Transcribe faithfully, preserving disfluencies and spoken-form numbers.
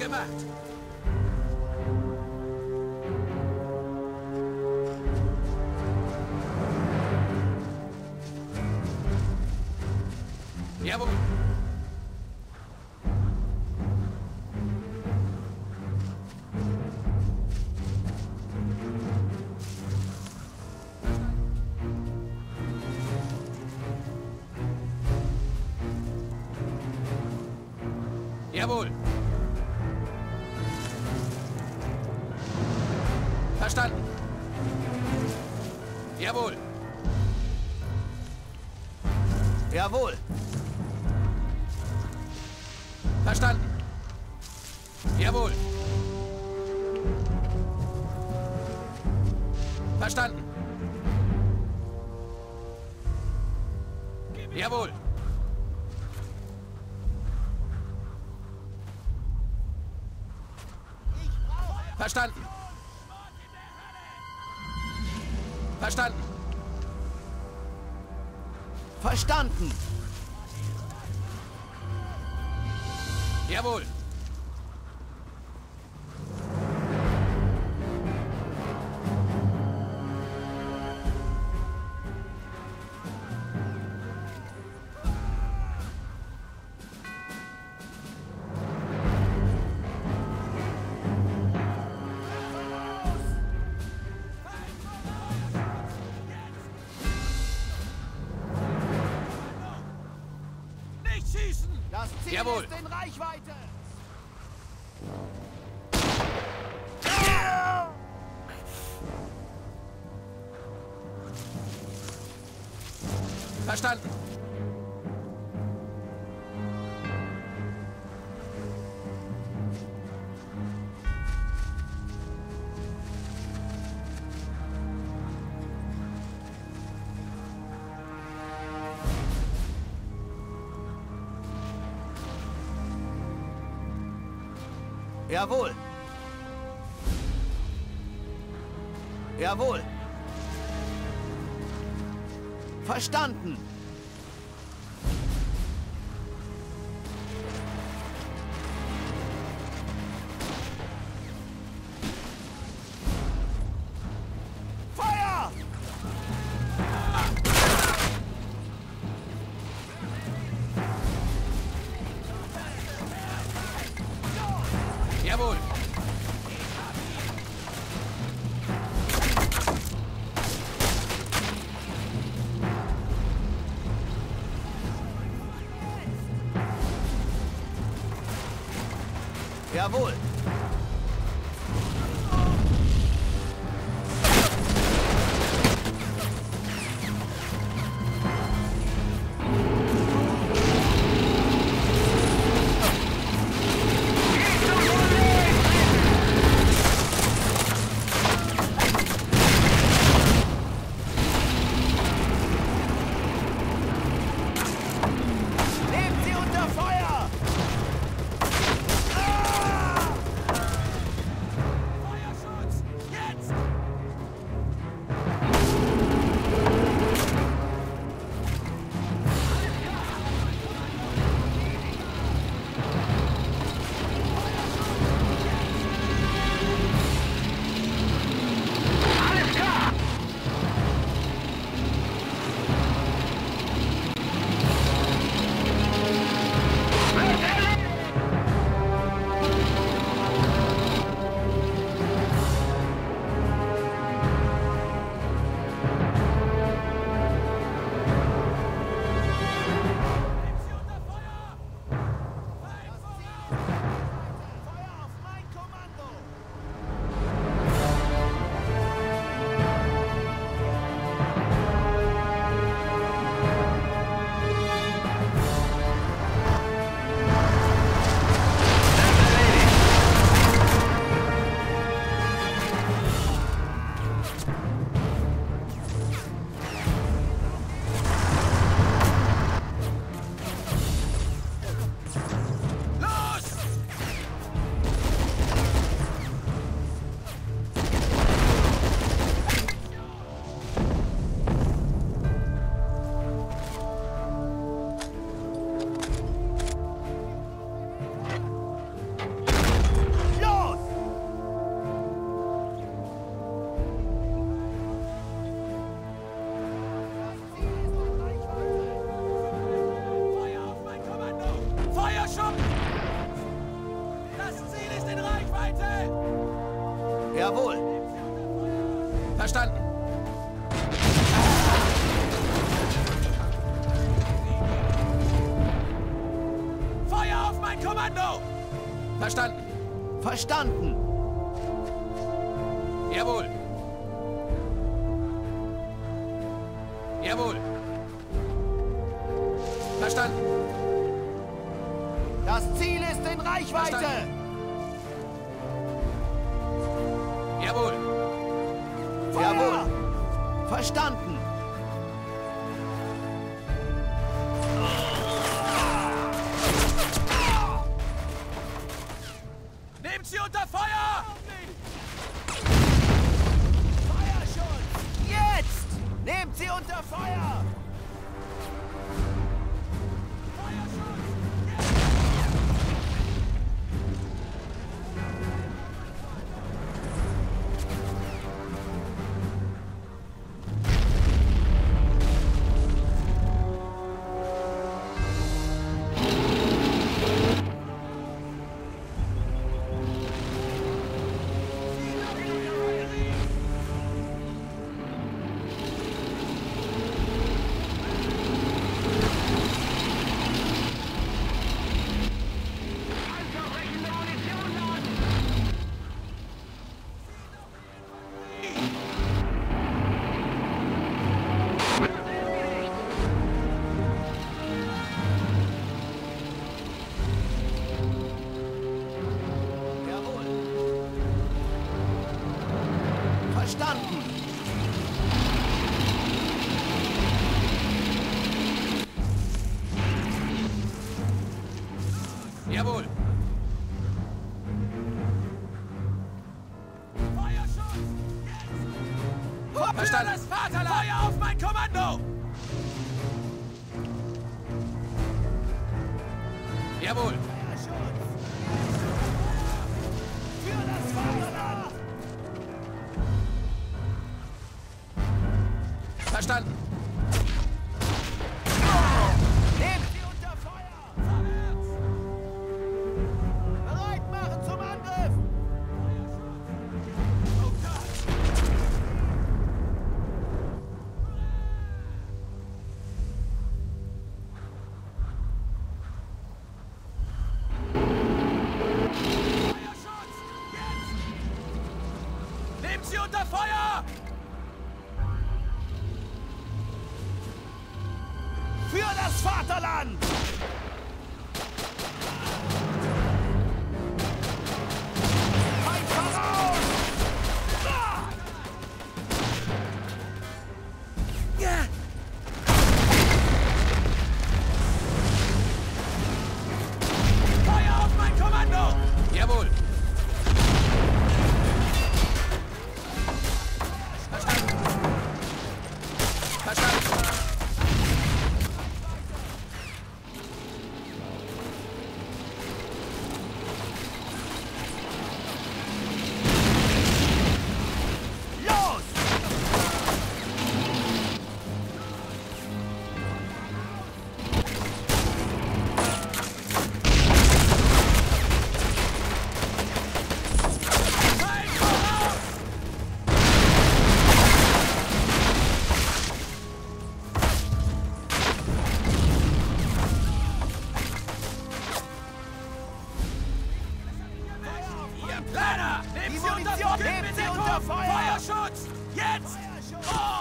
gemacht. Jawohl. Jawohl. Verstanden. Jawohl. Jawohl. Verstanden. Jawohl. Verstanden. Jawohl. Verstanden. Verstanden. Verstanden. Jawohl. Nicht schießen! Das Ziel Jawohl. ist in Reichweite. Verstanden. Jawohl. Jawohl. Verstanden. Feuer! Jawohl. Jawohl. Nehmt sie unter Feuer! Ah! Jawohl. Verstanden. Feuer auf mein Kommando! Verstanden. Verstanden. Jawohl. Jawohl. Verstanden. Das Ziel ist in Reichweite. Verstanden. Jawohl. Feuer. Jawohl. Verstanden. Nehmt sie unter Feuer! Feuerschutz! Jetzt! Nehmt sie unter Feuer! Verstanden! Jawohl. Feuerschutz! Jetzt! Verstanden. Das Vaterland! Feuer auf mein Kommando! Jawohl. Feuerschutz! Für das Vaterland! Verstanden. Nehmt sie unter Feuer! Bereit machen zum Angriff! Oh Gott! Feuerschutz! Jetzt! Nehmt sie unter Feuer! Für das Vaterland! Feind voraus! Ah! Ja! Feuer auf mein Kommando! Jawohl. Verstanden. Verstanden. Los! Feind voraus! Ihr Planer! Nehmt Die sie unter Munition, Feuer! nehmt sie unter Feuer! Feuerschutz! Jetzt! Feuerschutz! Oh!